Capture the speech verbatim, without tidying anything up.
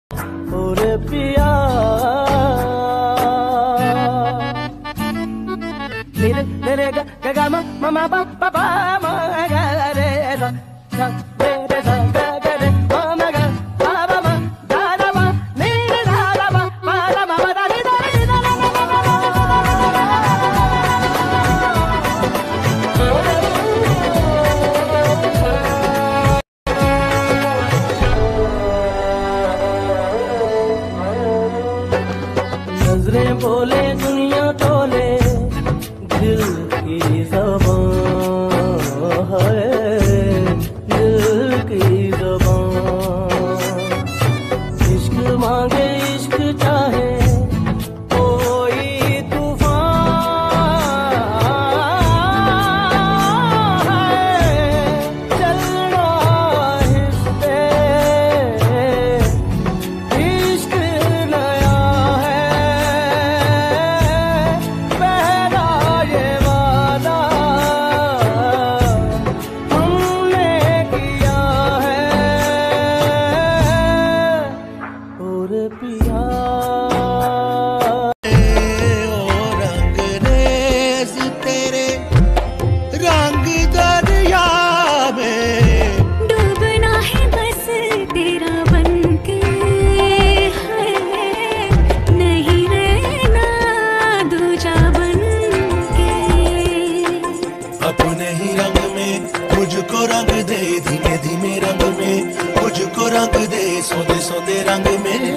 और पिया मेरे मेरे ग ग ग म म म प प प म ग रे सा सा रे रे सा ग ग रे म म ग प प म ग रे म नि रे सा रे म म रे म म दा नि दा रे दा रे म नजरें बोले दुनिया तोले दिल की ज़बान है, दिल की ज़बान। इश्क मांगे इश्क चाहे कोई तूफान है, चलना इस पे इश्क नया पिया ओ रंग रेज तेरे रंग दरिया में डूबना है बस तेरा बनके है, नहीं रहना दूजा बनके। अपने ही रंग में मुझको रंग दे, धीमे धीमे रंग में मुझको रंग दे, सोते सोते रंग में